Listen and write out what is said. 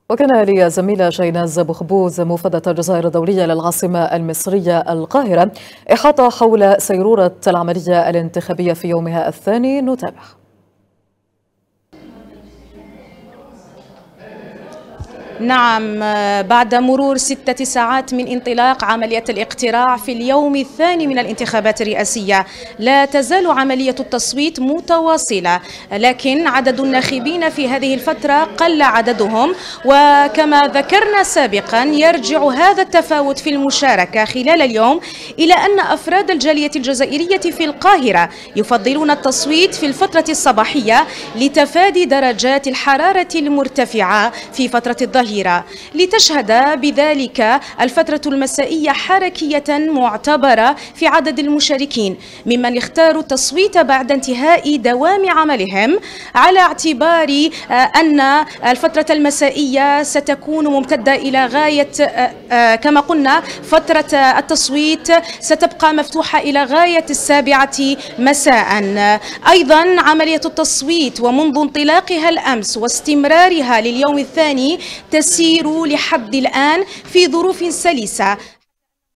وكان لي زميلة شيناز بخبوز مفادة الجزائر الدولية للعاصمة المصرية القاهرة إحاطة حول سيرورة العملية الانتخابية في يومها الثاني. نتابع. نعم، بعد مرور 6 ساعات من انطلاق عملية الاقتراع في اليوم الثاني من الانتخابات الرئاسية، لا تزال عملية التصويت متواصلة، لكن عدد الناخبين في هذه الفترة قل عددهم، وكما ذكرنا سابقا يرجع هذا التفاوت في المشاركة خلال اليوم إلى أن أفراد الجالية الجزائرية في القاهرة يفضلون التصويت في الفترة الصباحية لتفادي درجات الحرارة المرتفعة في فترة الظهيرة، لتشهد بذلك الفترة المسائية حركية معتبرة في عدد المشاركين ممن اختاروا التصويت بعد انتهاء دوام عملهم، على اعتبار أن الفترة المسائية ستكون ممتدة إلى غاية كما قلنا فترة التصويت ستبقى مفتوحة إلى غاية 7 مساء. أيضا عملية التصويت ومنذ انطلاقها الأمس واستمرارها لليوم الثاني تسير لحد الآن في ظروف سلسة.